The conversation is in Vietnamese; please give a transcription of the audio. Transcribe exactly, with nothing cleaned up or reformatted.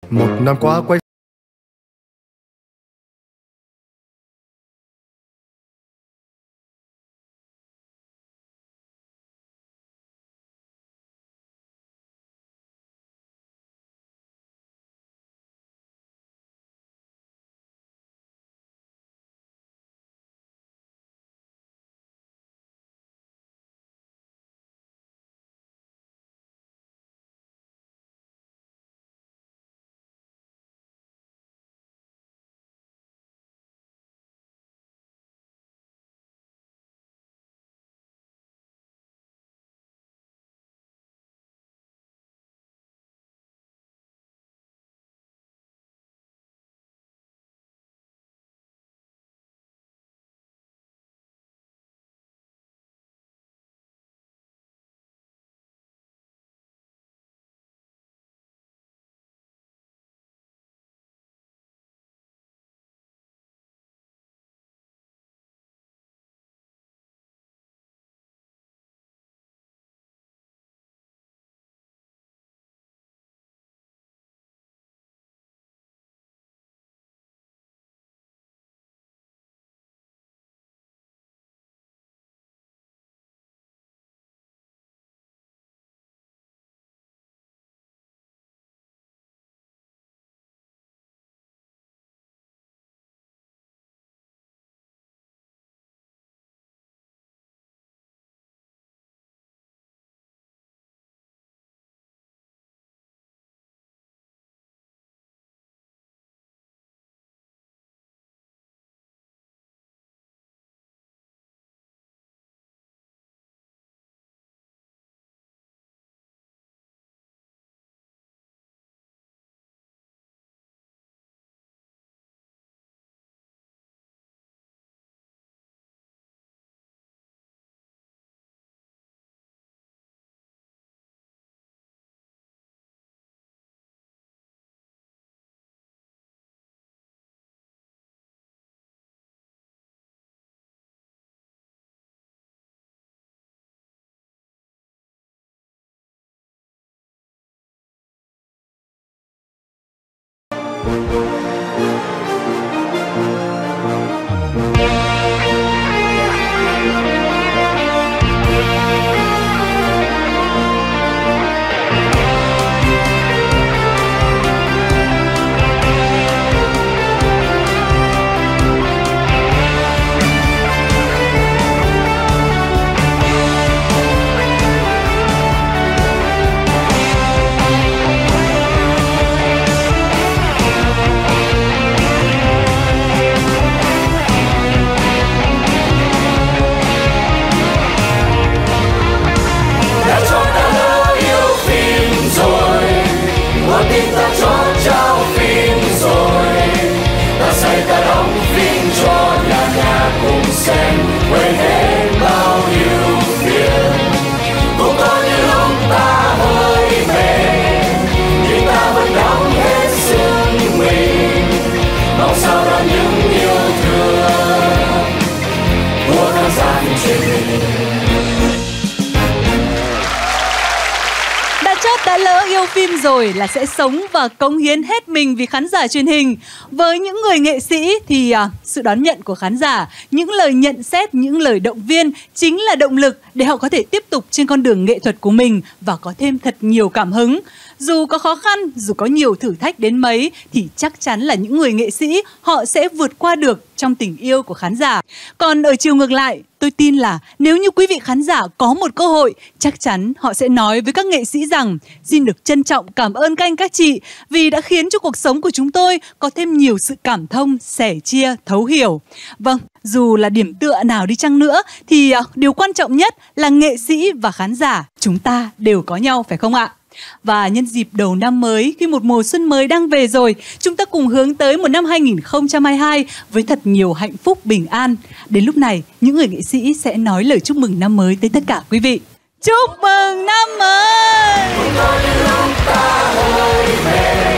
Một năm qua quay đã lỡ yêu phim rồi là sẽ sống và cống hiến hết mình vì khán giả truyền hình. Với những người nghệ sĩ thì à, sự đón nhận của khán giả, những lời nhận xét, những lời động viên chính là động lực để họ có thể tiếp tục trên con đường nghệ thuật của mình và có thêm thật nhiều cảm hứng. Dù có khó khăn, dù có nhiều thử thách đến mấy thì chắc chắn là những người nghệ sĩ họ sẽ vượt qua được trong tình yêu của khán giả. Còn ở chiều ngược lại, tôi tin là nếu như quý vị khán giả có một cơ hội, chắc chắn họ sẽ nói với các nghệ sĩ rằng xin được trân trọng cảm ơn các anh các chị vì đã khiến cho cuộc sống của chúng tôi có thêm nhiều sự cảm thông, sẻ chia, thấu hiểu. Vâng, dù là điểm tựa nào đi chăng nữa thì điều quan trọng nhất là nghệ sĩ và khán giả chúng ta đều có nhau, phải không ạ? Và nhân dịp đầu năm mới, khi một mùa xuân mới đang về rồi, chúng ta cùng hướng tới một năm hai nghìn không trăm hai mươi hai với thật nhiều hạnh phúc bình an. Đến lúc này, những người nghệ sĩ sẽ nói lời chúc mừng năm mới tới tất cả quý vị. Chúc mừng năm mới!